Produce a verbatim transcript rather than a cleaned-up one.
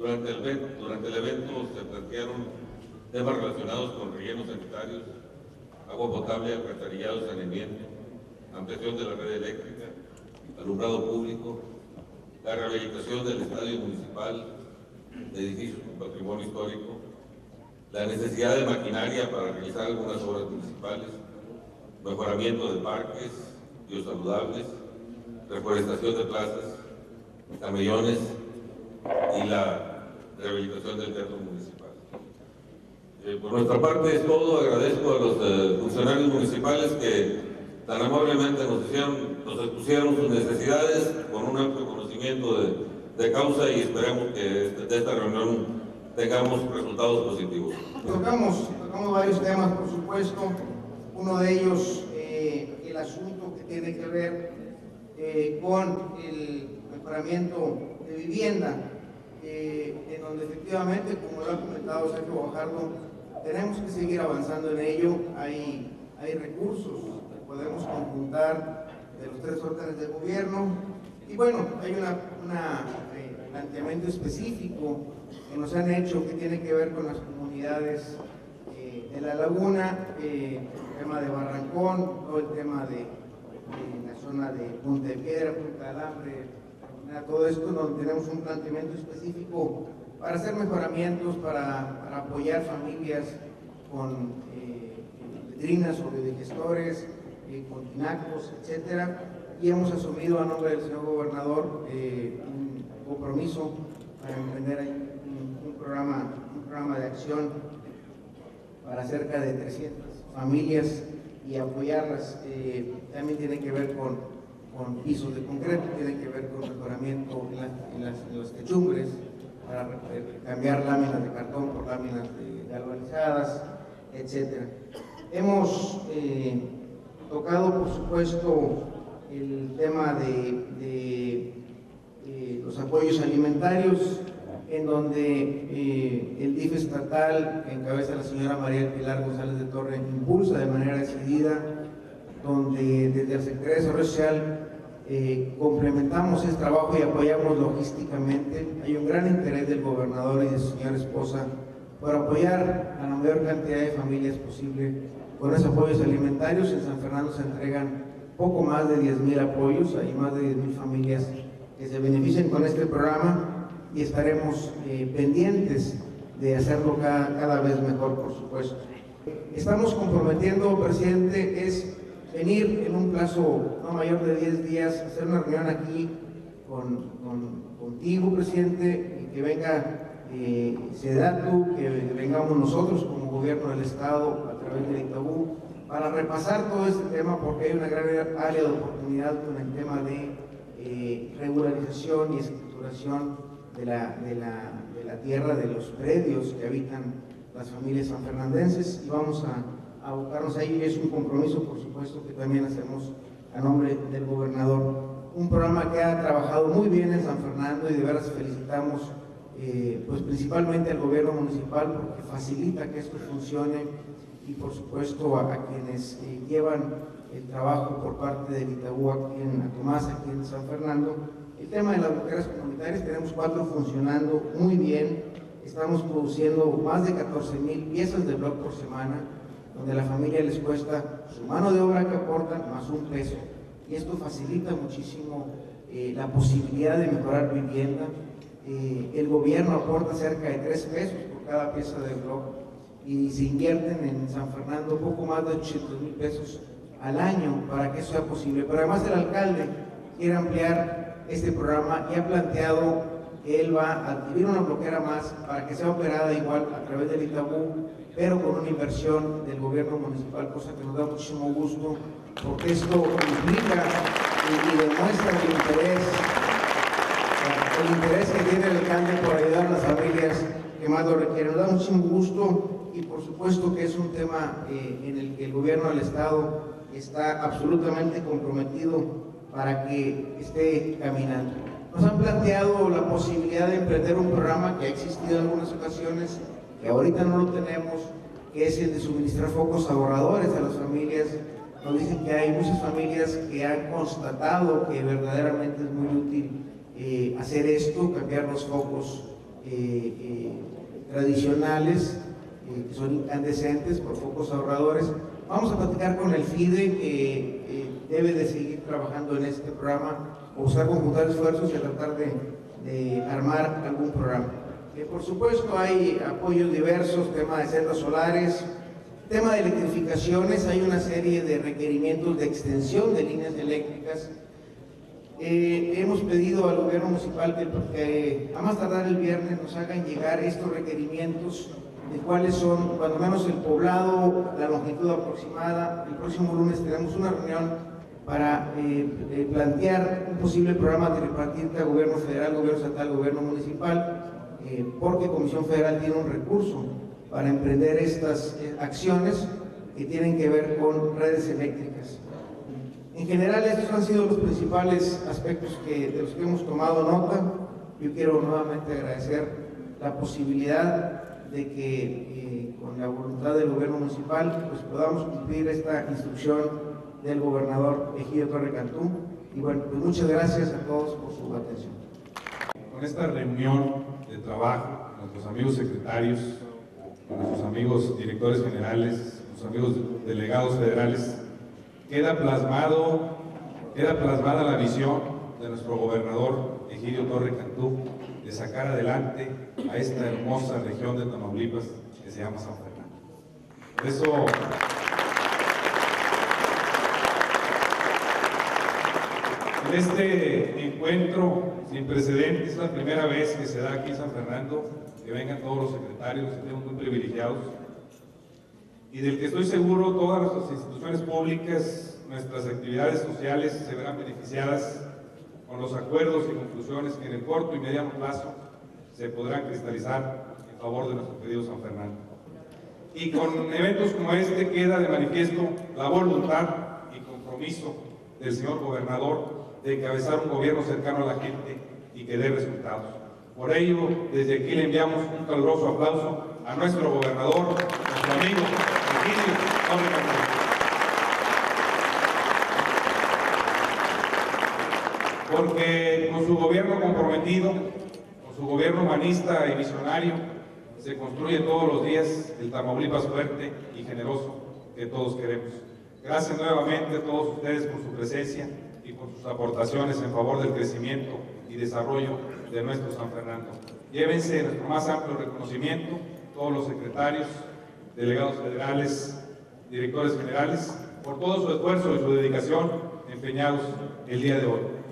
Durante el, evento, durante el evento se plantearon temas relacionados con rellenos sanitarios, agua potable, alcantarillado, saneamiento, ampliación de la red eléctrica, alumbrado público, la rehabilitación del estadio municipal, de edificios con patrimonio histórico, la necesidad de maquinaria para realizar algunas obras municipales, mejoramiento de parques biosaludables, reforestación de plazas, camellones y la rehabilitación del teatro municipal. Eh, por nuestra parte es todo. Agradezco a los eh, funcionarios municipales que tan amablemente nos, hicieron, nos expusieron sus necesidades con un amplio conocimiento de, de causa, y esperamos que de esta reunión tengamos resultados positivos. Tocamos, tocamos varios temas, por supuesto. Uno de ellos, eh, el asunto que tiene que ver eh, con el mejoramiento de vivienda, eh, en donde efectivamente, como lo ha comentado Sergio Guajardo, tenemos que seguir avanzando en ello. Hay, hay recursos que podemos conjuntar de los tres órdenes de gobierno, y bueno, hay una, una eh, planteamiento específico que nos han hecho que tiene que ver con las comunidades eh, de la laguna, eh, el tema de Barrancón, todo el tema de, de la zona de Punta de Piedra, Punta de Alambre, todo esto donde tenemos un planteamiento específico para hacer mejoramientos, para, para apoyar familias con eh, letrinas o biodigestores, eh, con tinacos, etcétera, y hemos asumido a nombre del señor gobernador eh, un compromiso para emprender un, un, programa, un programa de acción para cerca de trescientas familias y apoyarlas. Eh, también tiene que ver con, con pisos de concreto, tiene que ver con mejoramiento en, la, en, las, en las techumbres, para cambiar láminas de cartón por láminas de galvanizadas, etcétera. Hemos eh, tocado, por supuesto, el tema de, de eh, los apoyos alimentarios, en donde eh, el D I F estatal, que encabeza la señora María Pilar González de Torre, impulsa de manera decidida, donde desde la Secretaría de Desarrollo Social eh, complementamos ese trabajo y apoyamos logísticamente. Hay un gran interés del gobernador y de su señora esposa por apoyar a la mayor cantidad de familias posible con esos apoyos alimentarios. En San Fernando se entregan poco más de diez mil apoyos, hay más de diez mil familias que se benefician con este programa, y estaremos eh, pendientes de hacerlo cada, cada vez mejor, por supuesto. Estamos comprometiendo, presidente, es venir en un plazo no mayor de diez días, hacer una reunión aquí con, con, contigo, presidente, y que venga eh, SEDATU, que vengamos nosotros como gobierno del Estado a través de Itaú, para repasar todo este tema, porque hay una gran área de oportunidad con el tema de eh, regularización y escrituración de la, de, la, de la tierra, de los predios que habitan las familias sanfernandenses, y vamos a, a abocarnos a ello, y es un compromiso, por supuesto, que también hacemos a nombre del gobernador. Un programa que ha trabajado muy bien en San Fernando, y de veras felicitamos eh, pues principalmente al gobierno municipal, porque facilita que esto funcione, y por supuesto a, a quienes eh, llevan el trabajo por parte del Itaú aquí en Tomás, aquí en San Fernando. El tema de las boqueras comunitarias, tenemos cuatro funcionando muy bien, estamos produciendo más de catorce mil piezas de bloc por semana, donde a la familia les cuesta su mano de obra que aportan más un peso, y esto facilita muchísimo eh, la posibilidad de mejorar vivienda. Eh, el gobierno aporta cerca de tres pesos por cada pieza de bloc, y se invierten en San Fernando poco más de ochocientos mil pesos al año para que eso sea posible. Pero además el alcalde quiere ampliar este programa y ha planteado que él va a adquirir una bloquera más para que sea operada igual a través del Itaú, pero con una inversión del gobierno municipal, cosa que nos da muchísimo gusto, porque esto implica y, y demuestra el interés, el interés que tiene el alcalde por ayudar a las familias que más lo requieren. Nos da muchísimo gusto, y por supuesto que es un tema eh, en el que el gobierno del Estado está absolutamente comprometido para que esté caminando. Nos han planteado la posibilidad de emprender un programa que ha existido en algunas ocasiones, que ahorita no lo tenemos, que es el de suministrar focos ahorradores a las familias. Nos dicen que hay muchas familias que han constatado que verdaderamente es muy útil eh, hacer esto, cambiar los focos eh, eh, tradicionales, eh, que son incandescentes por focos ahorradores. Vamos a platicar con el FIDE, que eh, debe de seguir trabajando en este programa, o buscar conjuntar esfuerzos y a tratar de, de armar algún programa. Eh, por supuesto hay apoyos diversos, tema de celdas solares, tema de electrificaciones, hay una serie de requerimientos de extensión de líneas eléctricas. Eh, hemos pedido al gobierno municipal que, que a más tardar el viernes nos hagan llegar estos requerimientos de cuáles son, cuando menos el poblado, la longitud aproximada. El próximo lunes tenemos una reunión para eh, eh, plantear un posible programa tripartita a gobierno federal, gobierno estatal, gobierno municipal, eh, porque Comisión Federal tiene un recurso para emprender estas eh, acciones que tienen que ver con redes eléctricas. En general, estos han sido los principales aspectos que, de los que hemos tomado nota. Yo quiero nuevamente agradecer la posibilidad de que eh, con la voluntad del gobierno municipal pues podamos cumplir esta instrucción del gobernador Egidio Torre Cantú. Y bueno, pues muchas gracias a todos por su atención. Con esta reunión de trabajo, nuestros amigos secretarios, nuestros amigos directores generales, nuestros amigos delegados federales, queda plasmado, queda plasmada la visión de nuestro gobernador Egidio Torre Cantú de sacar adelante a esta hermosa región de Tamaulipas que se llama San Fernando. Por eso, en este encuentro sin precedentes, es la primera vez que se da aquí en San Fernando, que vengan todos los secretarios, estemos muy privilegiados, y del que estoy seguro todas nuestras instituciones públicas, nuestras actividades sociales se verán beneficiadas con los acuerdos y conclusiones que en el corto y mediano plazo se podrán cristalizar en favor de nuestro querido San Fernando. Y con eventos como este queda de manifiesto la voluntad y compromiso del señor gobernador de encabezar un gobierno cercano a la gente y que dé resultados. Por ello, desde aquí le enviamos un caluroso aplauso a nuestro gobernador, nuestro amigo Egidio Torre Cantú. Porque con su gobierno comprometido, con su gobierno humanista y visionario, se construye todos los días el Tamaulipas fuerte y generoso que todos queremos. Gracias nuevamente a todos ustedes por su presencia y por sus aportaciones en favor del crecimiento y desarrollo de nuestro San Fernando. Llévense nuestro más amplio reconocimiento, todos los secretarios, delegados federales, directores generales, por todo su esfuerzo y su dedicación empeñados el día de hoy.